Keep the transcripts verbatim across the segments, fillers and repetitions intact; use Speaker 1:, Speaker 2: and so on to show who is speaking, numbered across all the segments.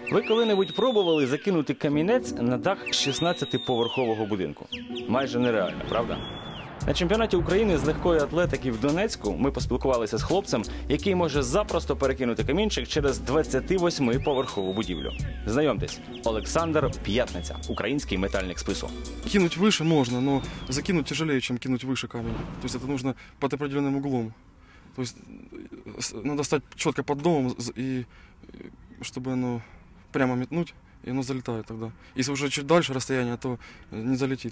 Speaker 1: Ви коли-небудь пробували закинути камінець на дах шістнадцятиповерхового будинку? Майже нереально, правда? На чемпіонаті України з легкої атлетики в Донецьку ми поспілкувалися з хлопцем, який може запросто перекинути камінчик через двадцятивосьмиповерхову будівлю. Знайомтесь, Олександр П'ятниця, український метальник спису.
Speaker 2: Кинуть выше можно, но закинуть тяжелее, чем кинуть выше камень. То есть это нужно под определенным углом. То есть надо стать четко под домом, и чтобы оно прямо метнуть, и оно залетает тогда. Если уже чуть дальше расстояние, то не залетит.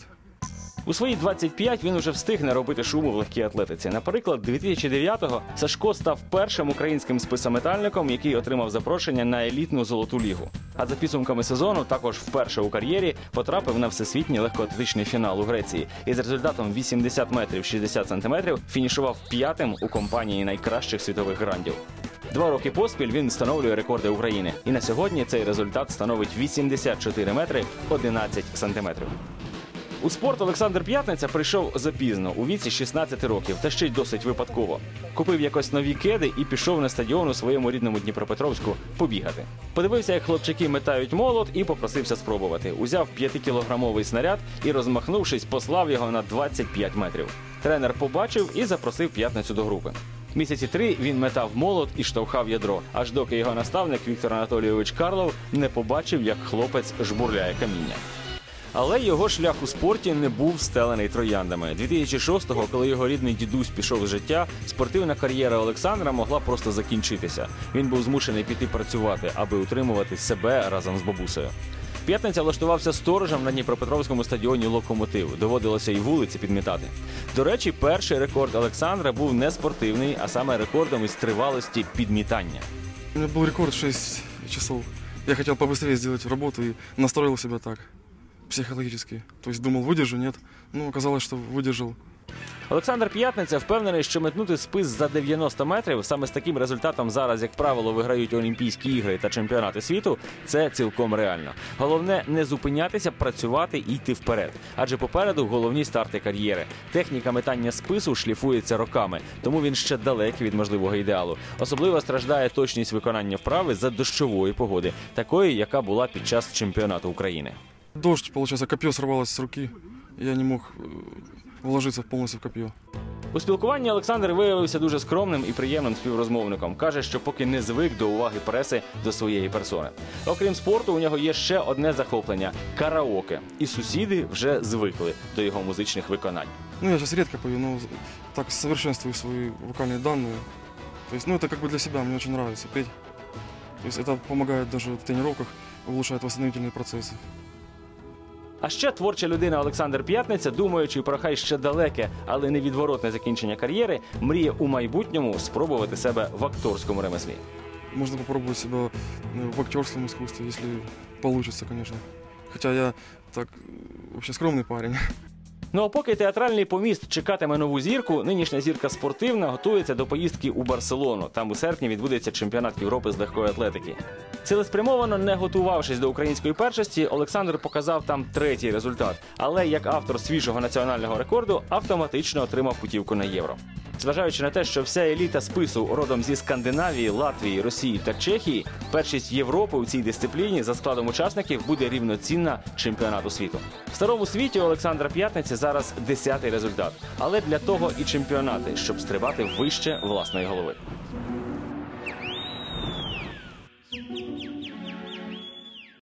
Speaker 1: У свої двадцять п'ять він уже встиг наробити шуму в легкій атлетиці. Наприклад, дві тисячі дев'ятого Сашко став першим українським списометальником, який отримав запрошення на елітну золоту лігу. А за підсумками сезону також вперше у кар'єрі потрапив на всесвітній легкоатлетичний фінал у Греції. І з результатом вісімдесят метрів шістдесят сантиметрів фінішував п'ятим у компанії найкращих світових грандів. Два роки поспіль він встановлює рекорди України. І на сьогодні цей результат становить вісімдесят чотири метри одинадцять сантиметрів. У спорт Олександр П'ятниця прийшов запізно, у віці шістнадцяти років, та ще й досить випадково. Купив якось нові кеди і пішов на стадіон у своєму рідному Дніпропетровську побігати. Подивився, як хлопчаки метають молот, і попросився спробувати. Узяв п'ятикілограмовий снаряд і, розмахнувшись, послав його на двадцять п'ять метрів. Тренер побачив і запросив П'ятницю до групи. Місяці три він метав молот і штовхав ядро, аж доки його наставник Віктор Анатолійович Карлов не побачив, як хлопець жбурляє каміння. Але його шлях у спорті не був стелений трояндами. дві тисячі шостого, коли його рідний дідусь пішов з життя, спортивна кар'єра Олександра могла просто закінчитися. Він був змушений піти працювати, аби утримувати себе разом з бабусею. П'ятниця влаштувався сторожем на Дніпропетровському стадіоні «Локомотив». Доводилося і вулиці підмітати. До речі, перший рекорд Олександра був не спортивний, а саме рекордом із тривалості підмітання.
Speaker 2: У меня был рекорд шесть часов. Я хотел побыстрее сделать работу и настроил себя так, психологически. То есть думал, выдержу, нет. Ну, оказалось, что выдержал.
Speaker 1: Олександр П'ятниця впевнений, що метнути спис за дев'яносто метрів саме з таким результатом зараз, як правило, виграють Олімпійські ігри та чемпіонати світу, це цілком реально. Головне не зупинятися, працювати і йти вперед. Адже попереду головні старти кар'єри. Техніка метання спису шліфується роками, тому він ще далекий від можливого ідеалу. Особливо страждає точність виконання вправи за дощової погоди, такої, яка була під час чемпіонату України.
Speaker 2: Дождь, получается, копье сорвалось с руки. Я не мог вложиться повністю в копье.
Speaker 1: У спілкуванні Олександр виявився дуже скромним і приємним співрозмовником. Каже, що поки не звик до уваги преси до своєї персони. Окрім спорту, у нього є ще одне захоплення – караоке. І сусіди вже звикли до його музичних виконань.
Speaker 2: Ну, я сейчас редко пою, но так совершенствую свои вокальные данные. То есть, ну, это как бы для себя, мне очень нравится петь. То есть, это помогает даже в тренировках, улучшает восстановительные процессы.
Speaker 1: А ще творча людина Олександр П'ятниця, думаючи про хай ще далеке, але невідворотне закінчення кар'єри, мріє у майбутньому спробувати себе в акторському ремеслі.
Speaker 2: Можно попробовать себя в актерском искусстве, если получится, конечно. Хотя я так вообще скромный парень.
Speaker 1: Ну а поки театральний поміст чекатиме нову зірку, нинішня зірка спортивна готується до поїздки у Барселону. Там у серпні відбудеться чемпіонат Європи з легкої атлетики. Цілеспрямовано не готувавшись до української першості, Олександр показав там третій результат. Але як автор свіжого національного рекорду автоматично отримав путівку на Євро. Зважаючи на те, що вся еліта спису родом зі Скандинавії, Латвії, Росії та Чехії, першість Європи у цій дисципліні за складом учасників буде рівноцінна чемпіонату світу. В старому світі у Олександра П'ятниці зараз десятий результат. Але для того і чемпіонати, щоб стрибати вище власної голови.